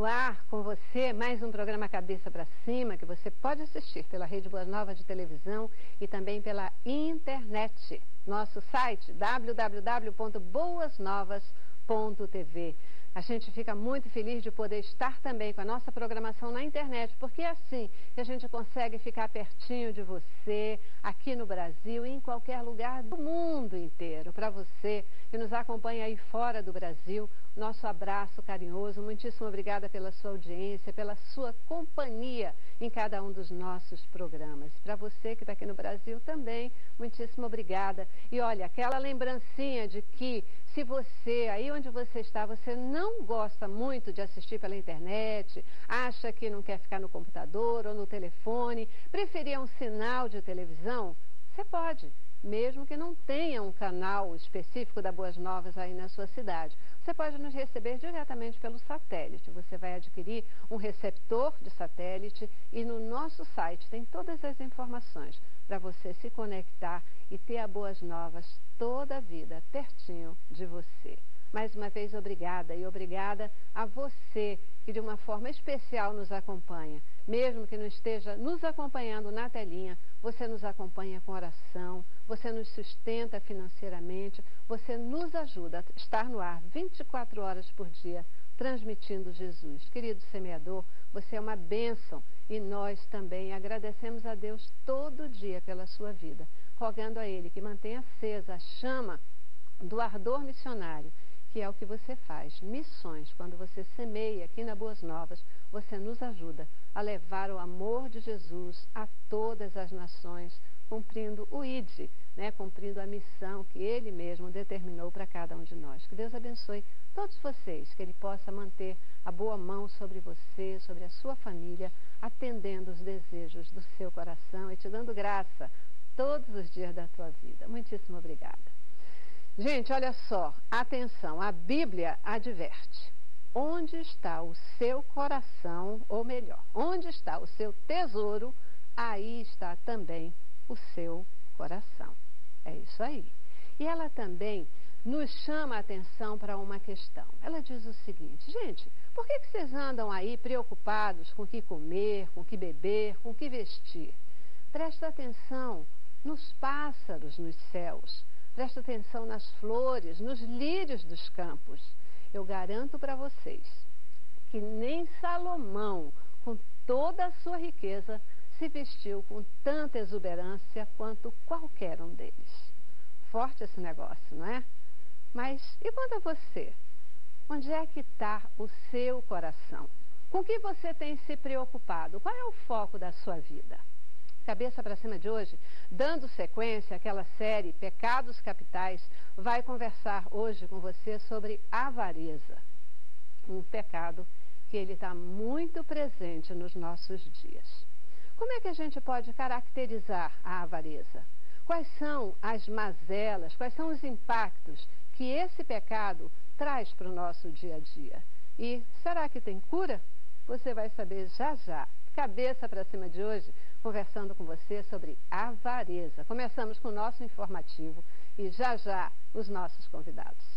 no ar com você mais um programa Cabeça para Cima, que você pode assistir pela Rede Boas Novas de televisão e também pela internet. Nosso site www.boasnovas.tv. A gente fica muito feliz de poder estar também com a nossa programação na internet, porque é assim que a gente consegue ficar pertinho de você, aqui no Brasil e em qualquer lugar do mundo inteiro. Para você que nos acompanha aí fora do Brasil, nosso abraço carinhoso, muitíssimo obrigada pela sua audiência, pela sua companhia em cada um dos nossos programas. Para você que está aqui no Brasil também, muitíssimo obrigada. E olha, aquela lembrancinha de que se você, aí onde você está, você não gosta muito de assistir pela internet, acha que não quer ficar no computador ou no telefone, preferia um sinal de televisão, você pode, mesmo que não tenha um canal específico da Boas Novas aí na sua cidade. Você pode nos receber diretamente pelo satélite. Você vai adquirir um receptor de satélite e no nosso site tem todas as informações para você se conectar e ter a Boas Novas toda a vida pertinho de você. Mais uma vez, obrigada e obrigada a você que de uma forma especial nos acompanha. Mesmo que não esteja nos acompanhando na telinha, você nos acompanha com oração, você nos sustenta financeiramente, você nos ajuda a estar no ar 24 horas por dia, transmitindo Jesus. Querido semeador, você é uma bênção e nós também agradecemos a Deus todo dia pela sua vida, rogando a Ele que mantenha acesa a chama do ardor missionário, que é o que você faz, missões. Quando você semeia aqui na Boas Novas, você nos ajuda a levar o amor de Jesus a todas as nações, cumprindo o ID, cumprindo a missão que Ele mesmo determinou para cada um de nós. Que Deus abençoe todos vocês, que Ele possa manter a boa mão sobre você, sobre a sua família, atendendo os desejos do seu coração e te dando graça todos os dias da tua vida. Muitíssimo obrigada. Gente, olha só, atenção, a Bíblia adverte. Onde está o seu coração, ou melhor, onde está o seu tesouro, aí está também o seu coração. É isso aí. E ela também nos chama a atenção para uma questão. Ela diz o seguinte: gente, por que vocês andam aí preocupados com o que comer, com o que beber, com o que vestir? Presta atenção nos pássaros nos céus. Presta atenção nas flores, nos lírios dos campos. Eu garanto para vocês que nem Salomão, com toda a sua riqueza, se vestiu com tanta exuberância quanto qualquer um deles. Forte esse negócio, não é? Mas e quanto a você? Onde é que está o seu coração? Com que você tem se preocupado? Qual é o foco da sua vida? Cabeça para Cima de hoje, dando sequência àquela série Pecados Capitais, vai conversar hoje com você sobre avareza. Um pecado que ele está muito presente nos nossos dias. Como é que a gente pode caracterizar a avareza? Quais são as mazelas, quais são os impactos que esse pecado traz para o nosso dia a dia? E será que tem cura? Você vai saber já já. Cabeça para Cima de hoje, conversando com você sobre avareza. Começamos com o nosso informativo e já já os nossos convidados.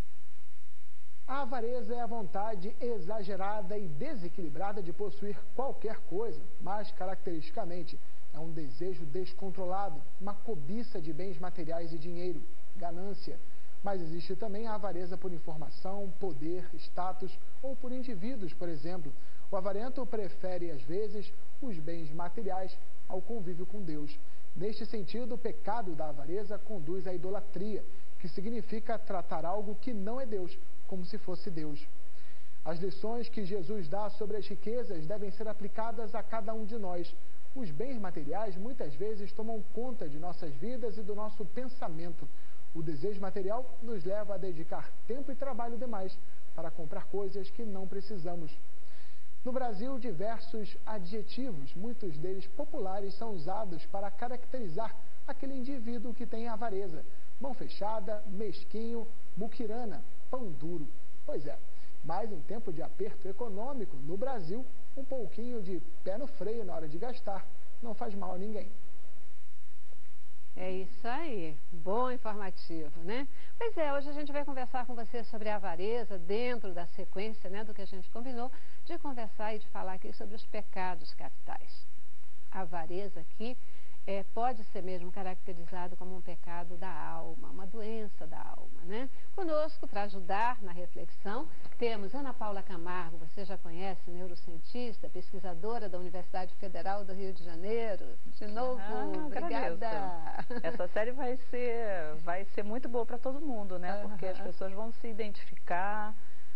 A avareza é a vontade exagerada e desequilibrada de possuir qualquer coisa, mas caracteristicamente é um desejo descontrolado, uma cobiça de bens materiais e dinheiro, ganância. Mas existe também a avareza por informação, poder, status ou por indivíduos, por exemplo. O avarento prefere, às vezes, os bens materiais ao convívio com Deus. Neste sentido, o pecado da avareza conduz à idolatria, que significa tratar algo que não é Deus, como se fosse Deus. As lições que Jesus dá sobre as riquezas devem ser aplicadas a cada um de nós. Os bens materiais muitas vezes tomam conta de nossas vidas e do nosso pensamento. O desejo material nos leva a dedicar tempo e trabalho demais para comprar coisas que não precisamos. No Brasil, diversos adjetivos, muitos deles populares, são usados para caracterizar aquele indivíduo que tem avareza. Mão fechada, mesquinho, muquirana, pão duro. Pois é, mas em tempo de aperto econômico, no Brasil, um pouquinho de pé no freio na hora de gastar não faz mal a ninguém. É isso Isso aí, bom informativo, né? Pois é, hoje a gente vai conversar com você sobre a avareza dentro da sequência, né, do que a gente combinou de conversar e de falar aqui sobre os pecados capitais. A avareza aqui pode ser mesmo caracterizado como um pecado da alma, uma doença da alma, né? Conosco, para ajudar na reflexão, temos Ana Paula Camargo, você já conhece, neurocientista, pesquisadora da Universidade Federal do Rio de Janeiro. De novo, obrigada. Essa série vai ser muito boa para todo mundo, né? Porque as pessoas vão se identificar,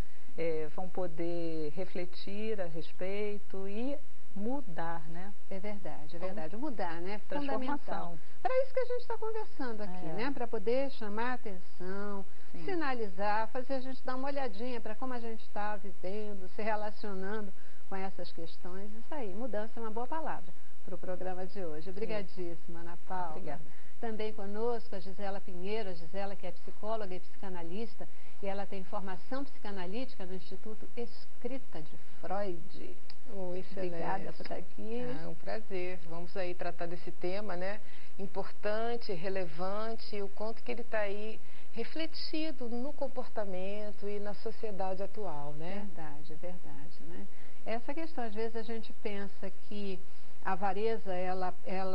vão poder refletir a respeito e mudar, né? É verdade, é verdade. Mudar, né? Fundamental. Para isso que a gente está conversando aqui, né? Para poder chamar a atenção, sinalizar, fazer a gente dar uma olhadinha para como a gente está vivendo, se relacionando com essas questões. Isso aí, mudança é uma boa palavra para o programa de hoje. Obrigadíssima, Ana Paula. Obrigada. Também conosco a Gisela Pinheiro, a Gisela que é psicóloga e psicanalista, e ela tem formação psicanalítica no Instituto Escrita de Freud. Excelente. Obrigada por estar aqui. É um prazer. Vamos aí tratar desse tema, né? Importante, relevante, e o quanto que ele está aí refletido no comportamento e na sociedade atual, né? Verdade, verdade, né? Essa questão, às vezes a gente pensa que a avareza, ela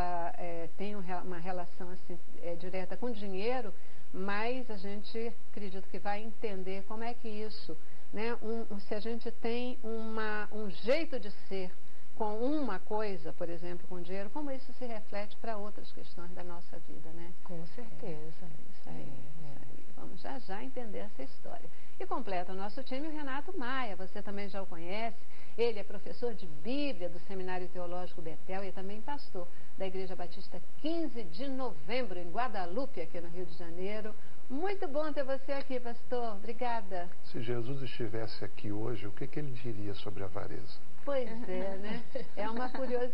tem uma relação assim, direta com o dinheiro, mas a gente acredita que vai entender como é que isso, né, se a gente tem um jeito de ser com uma coisa, por exemplo, com dinheiro, como isso se reflete para outras questões da nossa vida, né? Com certeza. Isso aí. Vamos já entender essa história. E completa o nosso time o Renato Maia, você também já o conhece. Ele é professor de Bíblia do Seminário Teológico Betel e também pastor da Igreja Batista 15 de Novembro, em Guadalupe, aqui no Rio de Janeiro. Muito bom ter você aqui, pastor. Obrigada. Se Jesus estivesse aqui hoje, o que ele diria sobre a avareza? Pois é, né? É uma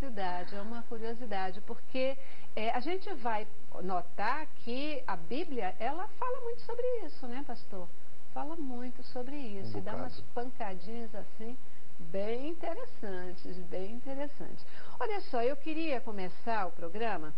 curiosidade, porque a gente vai notar que a Bíblia, ela fala muito sobre isso, né, pastor? Fala muito sobre isso e dá umas pancadinhas assim, bem interessantes, bem interessantes. Olha só, eu queria começar o programa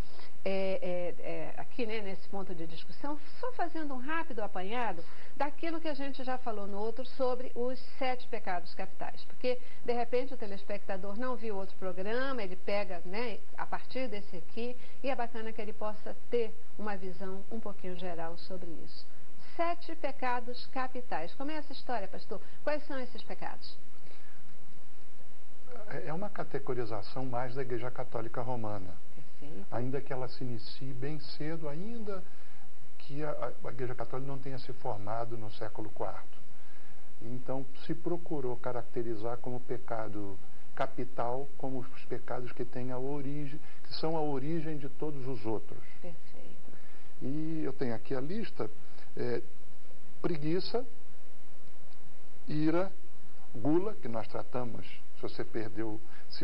aqui, né, nesse ponto de discussão, só fazendo um rápido apanhado daquilo que a gente já falou no outro sobre os 7 pecados capitais. Porque, de repente, o telespectador não viu outro programa, ele pega, né, a partir desse aqui, e é bacana que ele possa ter uma visão um pouquinho geral sobre isso. 7 pecados capitais. Como é essa história, pastor? Quais são esses pecados? É uma categorização mais da Igreja Católica Romana. Perfeito. Ainda que ela se inicie bem cedo, ainda que a Igreja Católica não tenha se formado no século IV. Então, se procurou caracterizar como pecado capital, como os pecados que têm a origem, que são a origem de todos os outros. Perfeito. E eu tenho aqui a lista: preguiça, ira, gula, que nós tratamos. Se você perderam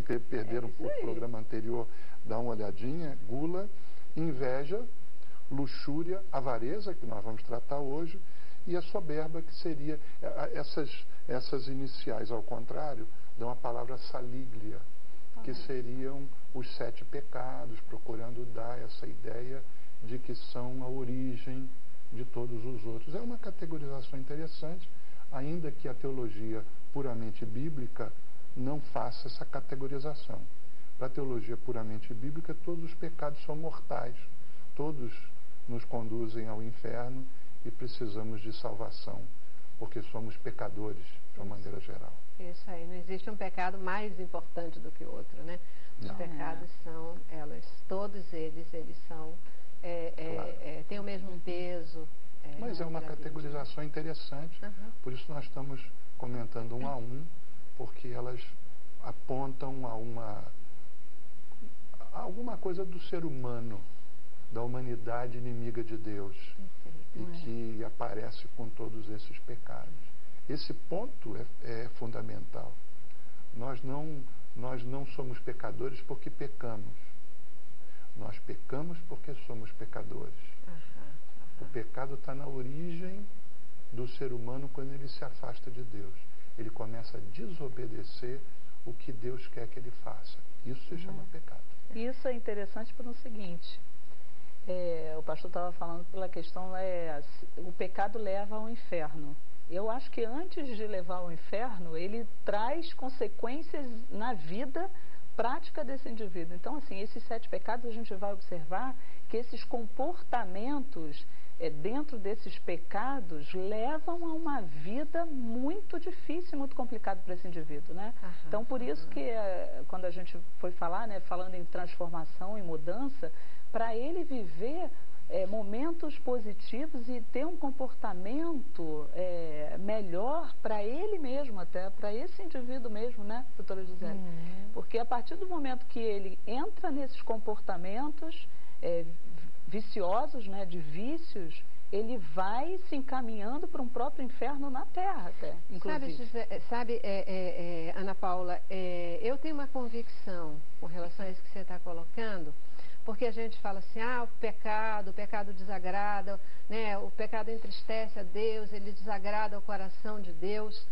o programa anterior, dá uma olhadinha. Gula, inveja, luxúria, avareza, que nós vamos tratar hoje, e a soberba, que seria essas iniciais, ao contrário, dão a palavra saliglia, que seriam os 7 pecados, procurando dar essa ideia de que são a origem de todos os outros. É uma categorização interessante, ainda que a teologia puramente bíblica não faça essa categorização. Para a teologia puramente bíblica, todos os pecados são mortais, todos nos conduzem ao inferno e precisamos de salvação, porque somos pecadores, de uma maneira geral. Isso aí, não existe um pecado mais importante do que o outro, né? Os pecados são, todos eles são, têm o mesmo peso. Mas é uma categorização interessante, por isso nós estamos comentando um a um, porque elas apontam a alguma coisa do ser humano, da humanidade inimiga de Deus, e que aparece com todos esses pecados. Esse ponto é fundamental. Nós não somos pecadores porque pecamos. Nós pecamos porque somos pecadores. O pecado está na origem do ser humano quando ele se afasta de Deus. Ele começa a desobedecer o que Deus quer que ele faça. Isso se chama pecado. Isso é interessante pelo seguinte: o pastor estava falando pela questão, o pecado leva ao inferno. Eu acho que antes de levar ao inferno, ele traz consequências na vida prática desse indivíduo. Então, assim, esses 7 pecados, a gente vai observar que esses comportamentos dentro desses pecados levam a uma vida muito difícil, muito complicada para esse indivíduo, né? Então, por isso que quando a gente foi falar, né, falando em transformação e mudança, para ele viver momentos positivos e ter um comportamento melhor para ele mesmo, até para esse indivíduo mesmo, né, doutora Gisele? Porque a partir do momento que ele entra nesses comportamentos viciosos, né, de vícios, ele vai se encaminhando para um próprio inferno na Terra até, inclusive. Sabe, Ana Paula, eu tenho uma convicção com relação a isso que você está colocando, porque a gente fala assim, o pecado desagrada, né, o pecado entristece a Deus, ele desagrada o coração de Deus.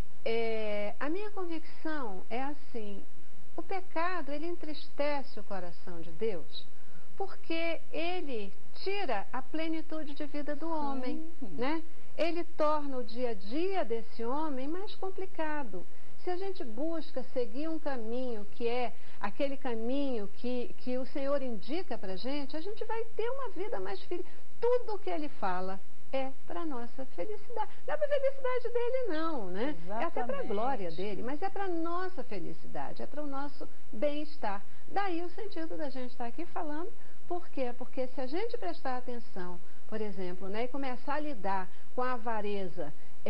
A minha convicção é assim, o pecado, ele entristece o coração de Deus, porque ele tira a plenitude de vida do homem, né? Ele torna o dia a dia desse homem mais complicado. Se a gente busca seguir um caminho que é aquele caminho que o Senhor indica para a gente vai ter uma vida mais feliz. Tudo o que ele fala é para a nossa felicidade. Não é para a felicidade dele, não, né? Exatamente. É até para a glória dele, mas é para a nossa felicidade, é para o nosso bem-estar. Daí o sentido da gente estar aqui falando. Por quê? Porque se a gente prestar atenção, por exemplo, né, e começar a lidar com a avareza,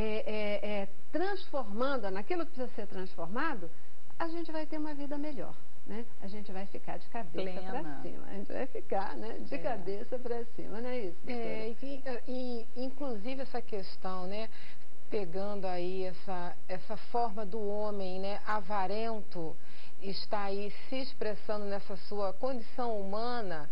transformando naquilo que precisa ser transformado, a gente vai ter uma vida melhor, né? A gente vai ficar de cabeça para cima, a gente vai ficar, né, de cabeça para cima, não é isso? Inclusive essa questão, né, pegando aí essa forma do homem, né, avarento, está aí se expressando nessa sua condição humana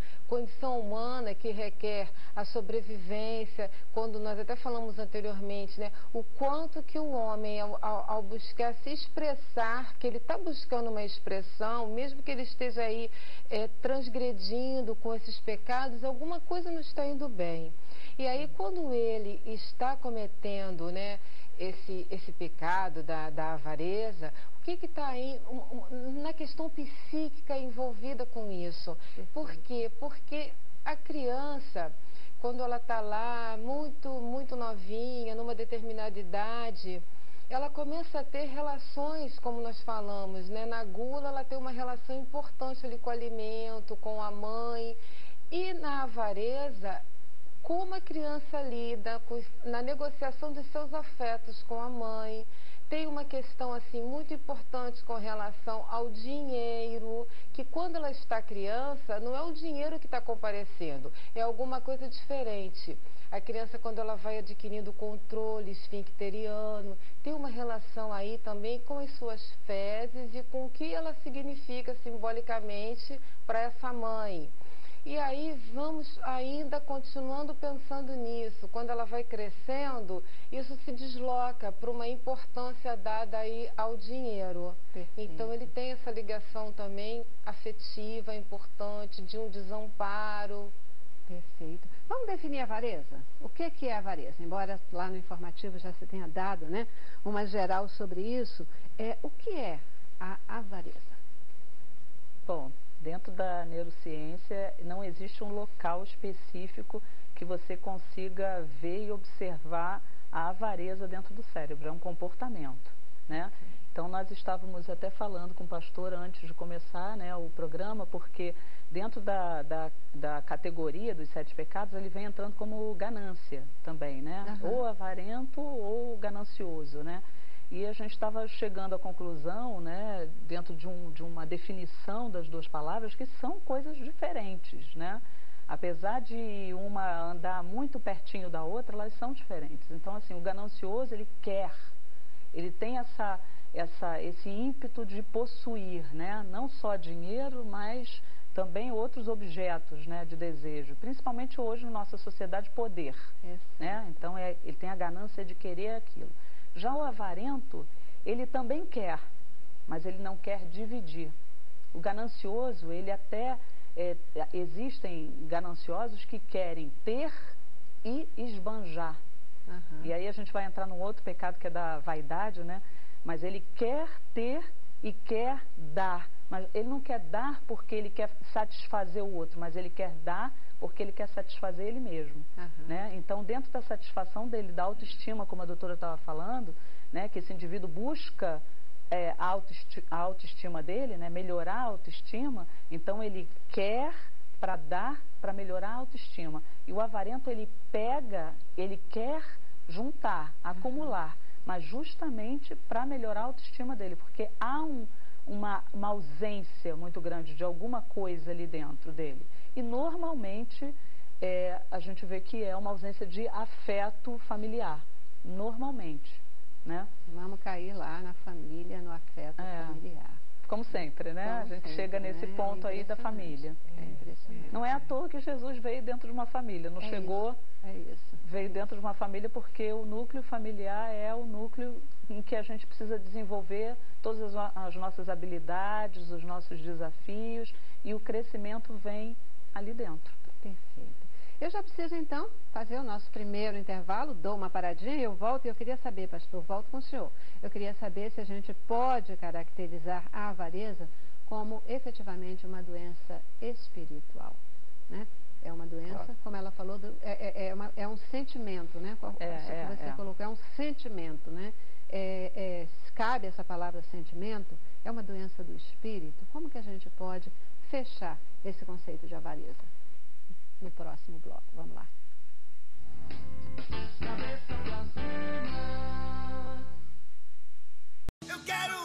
que requer a sobrevivência, quando nós até falamos anteriormente, né, o quanto que o homem, ao buscar se expressar, que ele está buscando uma expressão, mesmo que ele esteja aí transgredindo com esses pecados, alguma coisa não está indo bem. E aí, quando ele está cometendo, né, esse pecado da avareza, o que está aí na questão psíquica envolvida com isso? Por quê? Porque a criança, quando ela está lá muito novinha, numa determinada idade, ela começa a ter relações, como nós falamos, né? Na gula ela tem uma relação importante ali com o alimento, com a mãe, e na avareza, como a criança lida na negociação de seus afetos com a mãe. Tem uma questão assim muito importante com relação ao dinheiro, que quando ela está criança, não é o dinheiro que está comparecendo, é alguma coisa diferente. A criança, quando ela vai adquirindo controle esfincteriano, tem uma relação aí também com as suas fezes e com o que ela significa simbolicamente para essa mãe. E aí vamos ainda continuando pensando nisso. Quando ela vai crescendo, isso se desloca para uma importância dada aí ao dinheiro. Perfeito. Então ele tem essa ligação também afetiva, importante, de um desamparo. Perfeito. Vamos definir a avareza? O que é a avareza? Embora lá no informativo já se tenha dado, né, uma geral sobre isso, o que é a avareza? Bom, dentro da neurociência não existe um local específico que você consiga ver e observar a avareza dentro do cérebro, é um comportamento, né? Então nós estávamos até falando com o pastor antes de começar, né, o programa, porque dentro da categoria dos 7 pecados ele vem entrando como ganância também, né? Ou avarento ou ganancioso, né? E a gente estava chegando à conclusão, né, dentro de uma definição das duas palavras, que são coisas diferentes, né? Apesar de uma andar muito pertinho da outra, elas são diferentes. Então, assim, o ganancioso, ele quer, ele tem esse ímpeto de possuir, né? Não só dinheiro, mas também outros objetos, né, de desejo. Principalmente hoje, na nossa sociedade, poder. Né? Então, ele tem a ganância de querer aquilo. Já o avarento, ele também quer, mas ele não quer dividir. O ganancioso, ele até existem gananciosos que querem ter e esbanjar. E aí a gente vai entrar num outro pecado que é da vaidade, né? Mas ele quer ter e quer dar. Mas ele não quer dar porque ele quer satisfazer o outro, mas ele quer dar porque ele quer satisfazer ele mesmo. Né? Então, dentro da satisfação dele, da autoestima, como a doutora estava falando, né? Que esse indivíduo busca a autoestima dele, né? Melhorar a autoestima, então ele quer para dar, para melhorar a autoestima. E o avarento, ele pega, ele quer juntar, acumular, mas justamente para melhorar a autoestima dele, porque há uma ausência muito grande de alguma coisa ali dentro dele. E normalmente a gente vê que é uma ausência de afeto familiar, normalmente, né? Vamos cair lá na família, no afeto familiar. Como sempre, né? A gente chega nesse ponto aí da família. É impressionante. Não é à toa que Jesus veio dentro de uma família, não chegou... Veio dentro de uma família porque o núcleo familiar é o núcleo em que a gente precisa desenvolver todas as nossas habilidades, os nossos desafios, e o crescimento vem ali dentro. Perfeito. Eu já preciso, então, fazer o nosso primeiro intervalo, dou uma paradinha e eu volto. E eu queria saber, pastor, volto com o senhor. Eu queria saber se a gente pode caracterizar a avareza como efetivamente uma doença espiritual, né? É uma doença, como ela falou, é um sentimento, né? Você colocou, é um sentimento, né? Cabe essa palavra sentimento, é uma doença do espírito. Como que a gente pode fechar esse conceito de avareza? No próximo bloco, vamos lá. Eu quero